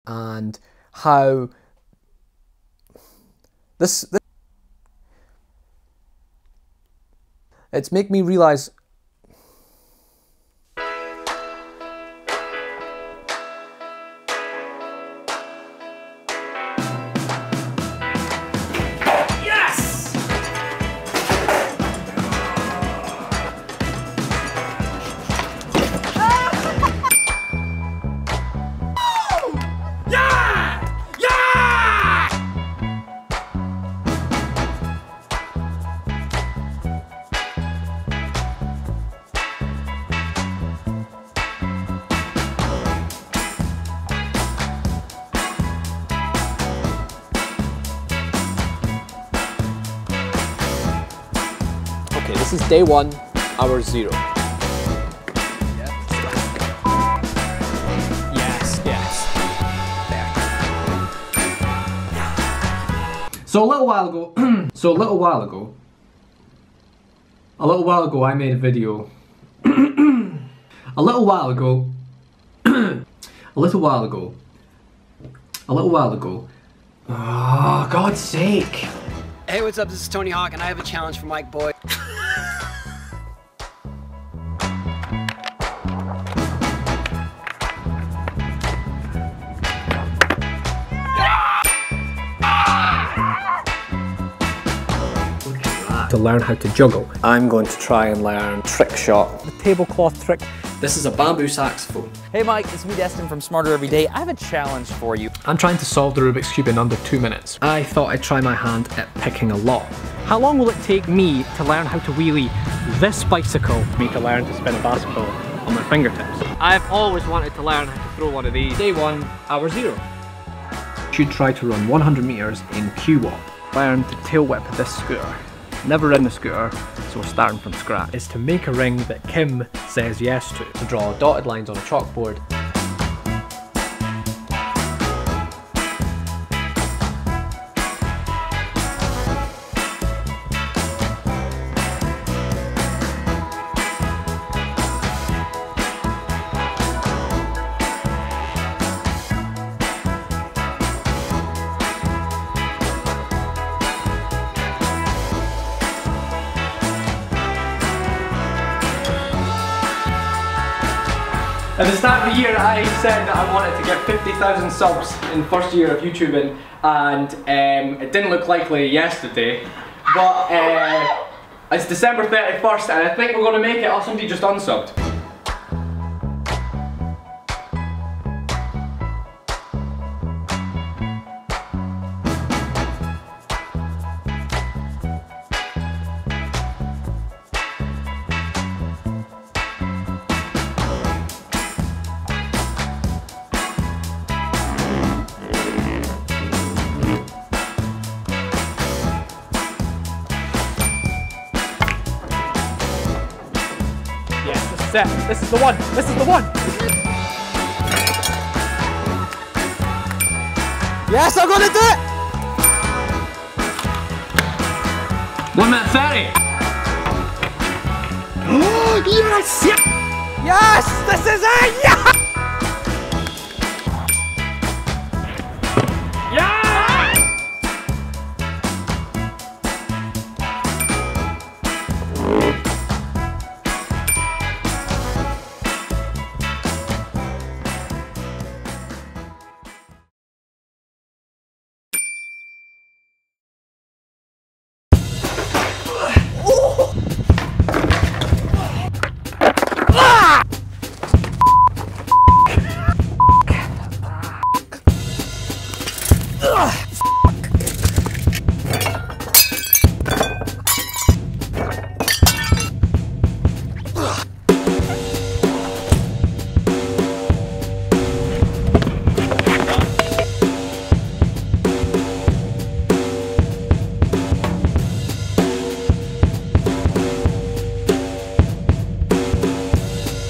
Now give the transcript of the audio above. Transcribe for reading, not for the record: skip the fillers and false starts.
and how it's made me realize this is day 1, hour 0. Yes, yes. There. So a little while ago, I made a video. A little while ago. Oh, God's sake. Hey, what's up? This is Tony Hawk, and I have a challenge for Mike Boyd. To learn how to juggle, I'm going to try and learn trick shot, the tablecloth trick. This is a bamboo saxophone. Hey Mike, it's me Destin from Smarter Every Day. I have a challenge for you. I'm trying to solve the Rubik's Cube in under 2 minutes. I thought I'd try my hand at picking a lock. How long will it take me to learn how to wheelie this bicycle? Me to learn to spin a basketball on my fingertips. I've always wanted to learn how to throw one of these. Day 1, hour 0. Should try to run 100 meters in Q-walk. Learn to tail whip this scooter. Never ridden a scooter, so we're starting from scratch. Is to make a ring that Kim says yes to draw dotted lines on a chalkboard. At the start of the year, I said that I wanted to get 50,000 subs in the first year of YouTubing, and it didn't look likely yesterday, but it's December 31st and I think we're going to make it. Oh, somebody just unsubbed. Set. This is the one. This is the one. Yes, I'm gonna do it. 1 minute 30. Oh yes! Yes, this is it. Yes!